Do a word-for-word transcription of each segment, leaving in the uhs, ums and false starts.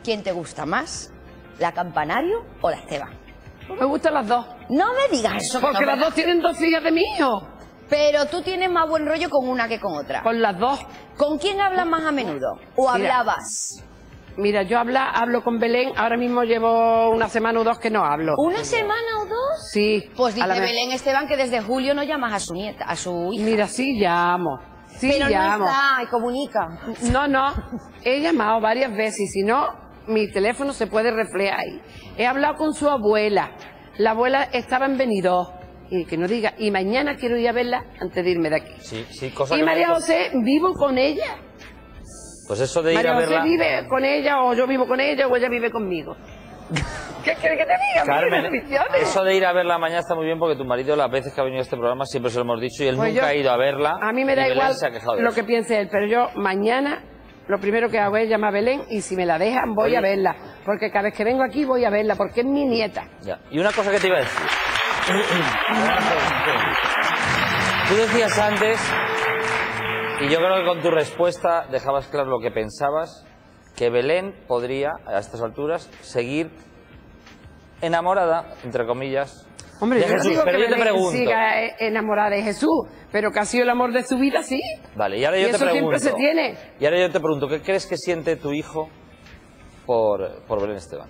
¿quién te gusta más? ¿La Campanario o la Esteban? Me gustan las dos. No me digas eso. Porque no, las dos tienen dos hijas de mi hijo. Pero tú tienes más buen rollo con una que con otra. Con las dos. ¿Con quién hablas más a menudo? ¿O Mira, hablabas? Mira, yo habla, hablo con Belén, ahora mismo llevo una semana o dos que no hablo. ¿Una semana o dos? Sí. Pues dice a la vez. Belén Esteban que desde julio no llamas a su nieta, a su hija. Mira, sí llamo. Sí Pero llamo. no está y comunica. No, no. He llamado varias veces y si no, mi teléfono se puede reflejar ahí. He hablado con su abuela. La abuela estaba en Benidorm. Y que no diga, y mañana quiero ir a verla antes de irme de aquí. Sí, sí, cosa y que María me- José, vivo con ella. Pues eso de ir María a José verla... vive con ella, o yo vivo con ella, o ella vive conmigo. ¿Qué quieres que te diga? Carmen, Mira, eso de ir a verla mañana está muy bien porque tu marido las veces que ha venido a este programa siempre se lo hemos dicho y él Pues nunca yo- ha ido a verla. A mí me y da Belén igual se ha quejado de lo eso. que piense él, pero yo mañana lo primero que hago es llamar a Belén y si me la dejan voy Oye. a verla. Porque cada vez que vengo aquí voy a verla, porque es mi nieta. Ya. Y una cosa que te iba a decir. Tú decías antes, y yo creo que con tu respuesta dejabas claro lo que pensabas, que Belén podría, a estas alturas, seguir enamorada, entre comillas, Hombre, de yo no Jesús. digo Pero que yo te Belén pregunto. siga eh, enamorada de Jesús, pero que ha sido el amor de su vida, sí. Vale, y ahora yo Y te eso pregunto. siempre se tiene. Y ahora yo te pregunto, ¿qué crees que siente tu hijo por, por Belén Esteban?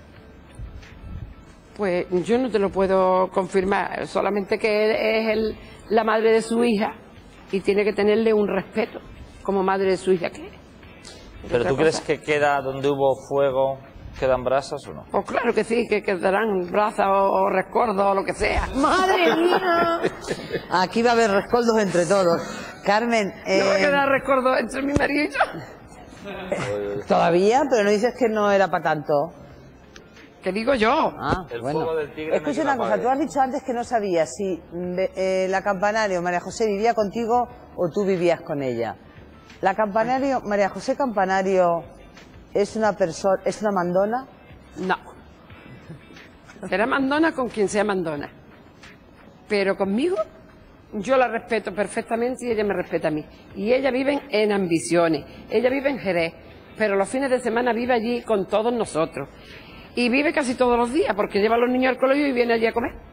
Pues yo no te lo puedo confirmar, solamente que él es el- la madre de su hija y tiene que tenerle un respeto como madre de su hija. ¿Qué? ¿Pero Otra tú crees cosa. que queda donde hubo fuego, quedan brasas o no? Pues claro que sí, que quedarán brazos o, o rescordos o lo que sea. ¡Madre mía! Aquí va a haber rescoldos entre todos. Carmen, eh, No va a quedar rescordo entre mi marido y yo. todavía, pero no dices que no era para tanto. ¿Qué digo yo? Ah, El bueno. fuego del tigre no hay Escucha que una lo cosa, apague. tú has dicho antes que no sabías si mm, be- eh, la Campanario, María José, vivía contigo o tú vivías con ella. La Campanario, María José Campanario, es una persona, es una mandona. No. Será mandona con quien sea mandona. Pero conmigo, yo la respeto perfectamente y ella me respeta a mí. Y ella vive en Ambiciones, ella vive en Jerez, pero los fines de semana vive allí con todos nosotros. Y vive casi todos los días porque lleva a los niños al colegio y viene allí a comer.